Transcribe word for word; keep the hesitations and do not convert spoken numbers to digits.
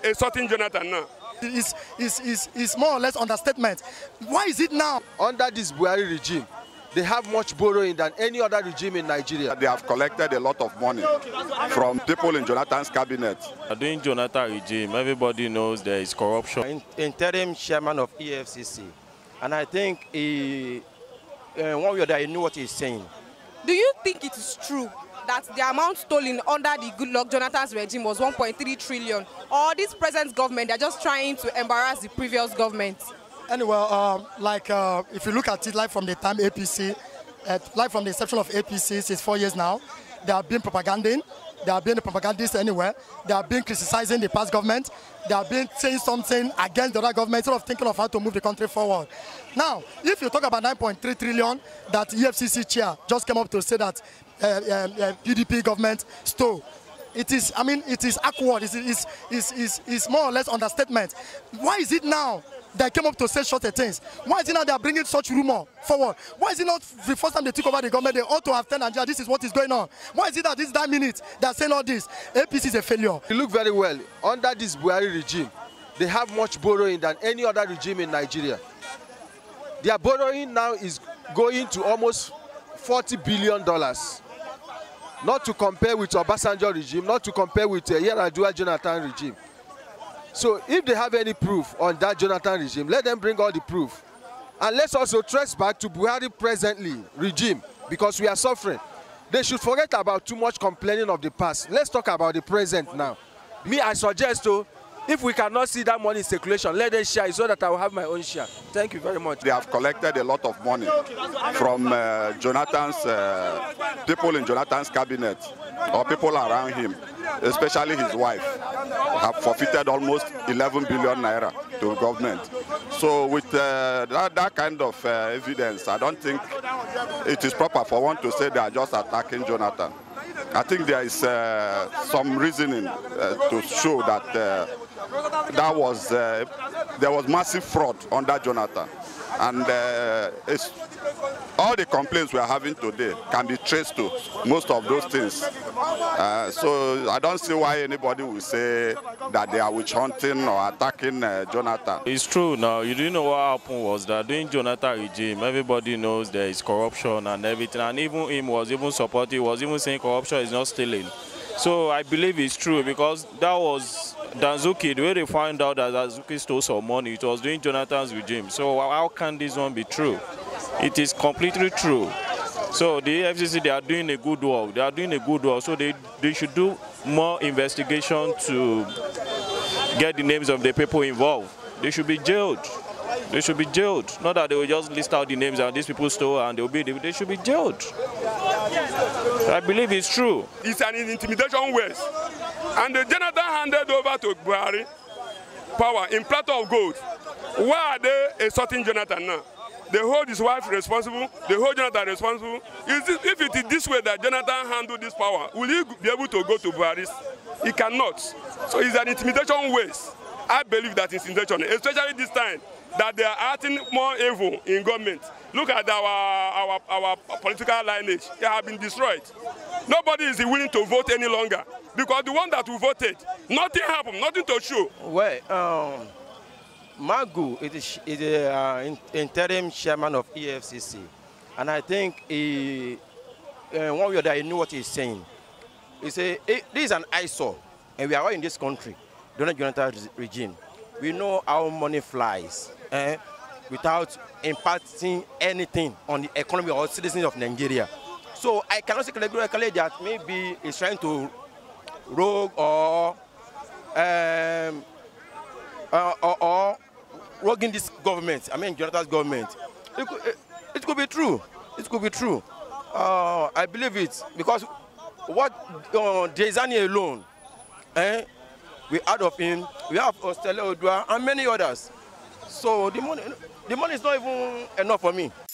a certain Jonathan now. It's, it's, it's, it's more or less understatement. Why is it now? Under this Buhari regime, they have much borrowing than any other regime in Nigeria. They have collected a lot of money from people in Jonathan's cabinet. During Jonathan regime, everybody knows there is corruption. In, interim chairman of E F C C, and I think he, uh, one way or the other, he knew what he's saying. Do you think it is true that the amount stolen under the Goodluck Jonathan's regime was one point three trillion, or this present government, they're just trying to embarrass the previous government? Anyway, uh, like uh, if you look at it, like from the time A P C, uh, like from the inception of A P C since four years now, they have been propaganding, they have been propagandists anywhere, they have been criticizing the past government, they have been saying something against the other government instead of thinking of how to move the country forward. Now, if you talk about nine point three trillion that E F C C chair just came up to say that uh, uh, uh, P D P government stole, it is, I mean, it is awkward, it's, it's, it's, it's, it's more or less understatement. Why is it now they came up to say shorter things? Why is it now they are bringing such rumor forward? Why is it not the first time they took over the government, they ought to have told Nigeria this is what is going on? Why is it that this that minute they are saying all this? A P C is a failure. You look very well. Under this Buhari regime, they have much borrowing than any other regime in Nigeria. Their borrowing now is going to almost forty billion dollars. Not to compare with Obasanjo regime, not to compare with uh, Yar'Adua Jonathan regime. So if they have any proof on that Jonathan regime, let them bring all the proof. And let's also trace back to Buhari presently regime, because we are suffering. They should forget about too much complaining of the past. Let's talk about the present now. Me, I suggest, though, if we cannot see that money in circulation, let them share it so that I will have my own share. Thank you very much. They have collected a lot of money from uh, Jonathan's, uh, people in Jonathan's cabinet, or people around him, especially his wife, have forfeited almost eleven billion naira to government. So with uh, that, that kind of uh, evidence, I don't think it is proper for one to say they are just attacking Jonathan. I think there is uh, some reasoning uh, to show that uh, that was uh, there was massive fraud under Jonathan, and uh, it's, all the complaints we are having today can be traced to most of those things. Uh, so I don't see why anybody will say that they are witch hunting or attacking uh, Jonathan. It's true now. You didn't know what happened was that during Jonathan regime, everybody knows there is corruption and everything, and even him was even supporting, was even saying corruption is not stealing. So I believe it's true, because that was Danzuki, the way they found out that Danzuki stole some money, it was during Jonathan's regime. So how can this one be true? It is completely true. So the E F C C, they are doing a good work. They are doing a good work. So they, they should do more investigation to get the names of the people involved. They should be jailed. They should be jailed. Not that they will just list out the names and these people stole and they will be, they should be jailed. I believe it's true. It's an intimidation waste. And the Jonathan handed over to Buhari power in platter of gold. Why are they a certain Jonathan now? They hold his wife responsible, they hold Jonathan responsible. Is this, if it is this way that Jonathan handled this power, will he be able to go to Buhari? He cannot. So it's an intimidation waste. I believe that it's intimidation, especially this time, that they are acting more evil in government. Look at our, our, our political lineage. They have been destroyed. Nobody is willing to vote any longer, because the one that we voted, nothing happened, nothing to show. Well, um, Magu is, is a uh, interim chairman of E F C C, and I think he, uh, one way or the other, he knew what he's saying. He said, hey, this is an eyesore, and we are all in this country, during the Jonathan regime. We know how money flies, eh, without impacting anything on the economy or citizens of Nigeria. So I cannot say categorically that maybe he's trying to rogue or um, uh, or, or roguing this government. I mean, Jonathan's government. It could, it, it could be true. It could be true. Uh, I believe it, because what uh, Dezani alone, eh, we heard of him. We have Ostele Odua and many others. So the money, the money is not even enough for me.